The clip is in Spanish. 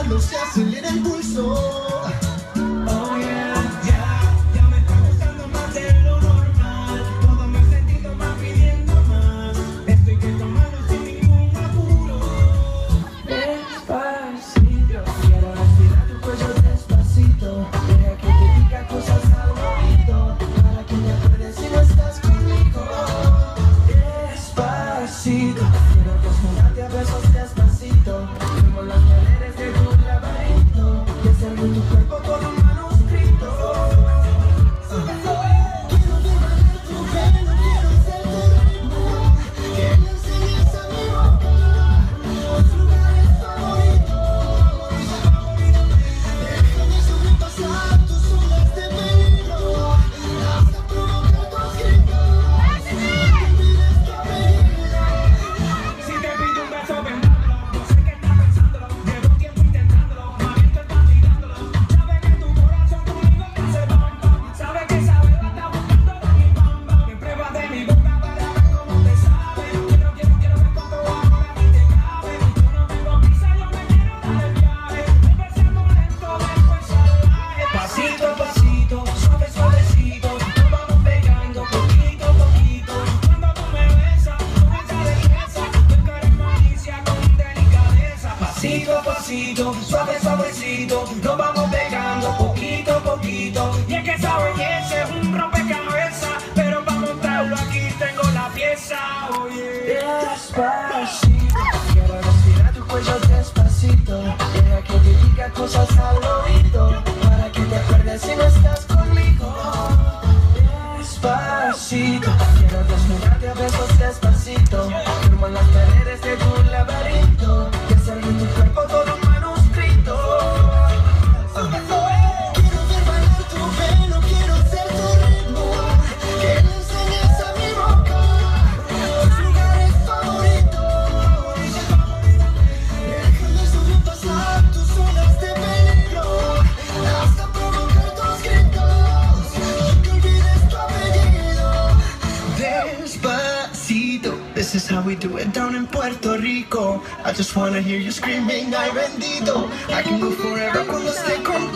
bailando se acelera el pulso. Oh yeah, ya me está gustando más de lo normal. Todos mis sentidos van pidiendo más. Estoy que tomarlo sin ningún apuro. Despacito, quiero respirar tu cuello despacito. Deja que te diga cosas al oído, para que te acuerdes si no estás conmigo. Despacito, quiero desnudarte a besos despacito. Como las paredes de tu laberinto, y hacer de tu cuerpo todo un manuscrito. Quiero devanar tu pelo, quiero ser tu ritmo. Que le enseñes a mi boca tus lugares favoritos. Déjame sobrepasar tus zonas de peligro, hasta provocar tus gritos. Olvides tu apellido. Si te pido un beso, ven dámelo. Yo sé que estás pensándolo, llevo tiempo intentándolo. Mami, tú estás mirándolo. Sabes que tu corazón conmigo te hace bam bam. Sabes que esa beba está buscando de mi bam bam. Que pruebas de mi boca para ver cómo te sabe. Quiero ver cuánto ahora a ti te cabe. Yo no tengo prisa, yo me quiero dar el viaje. Empecemos lento, después salvaje. Pasito a pasito, suave suavecito, nos vamos pegando poquito a poquito. Cuando tú me besas, con esa destreza, tu cara es malicia con delicadeza. Pasito a pasito, suave suavecito, nos vamos pegando poquito a poquito. Y es que esa belleza es un rompecabezas, pero para montarlo aquí tengo la pieza. Oye, despacito, quiero respirar tu cuello despacito. Deja que te diga cosas al oído, para que te acuerdes si no estás conmigo. Despacito, quiero desnudarte a besos despacito. Firmo en las paredes de tu laberinto, y hacer de tu cuerpo todo un manuscrito. Quiero ver bailar tu pelo, quiero ser tu ritmo. Que le enseñes a mi boca tus lugares favoritos. Déjame sobrepasar tus zonas de peligro, hasta provocar tus gritos. Y que olvides tu apellido. Despacito, this is how we do it down in Puerto Rico. I just wanna hear you screaming, ay bendito. I can go forever cuando esté contigo.